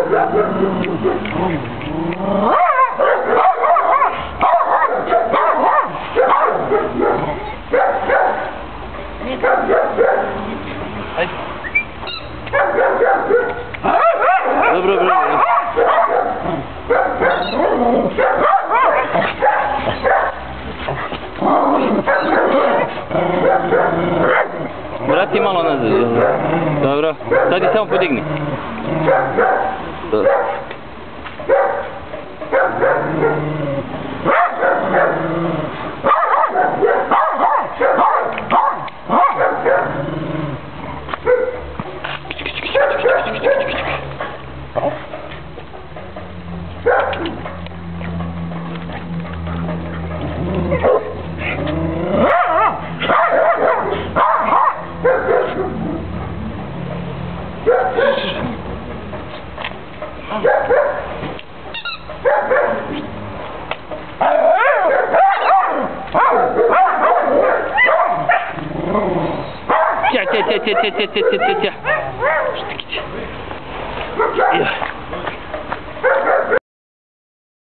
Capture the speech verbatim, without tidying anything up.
Dobro, dobro. Vrati malo nazad. Dobro. Sad je samo podigni. Dobro. Тя, тя, тя, тя, тя, тя, тя, тя, тя.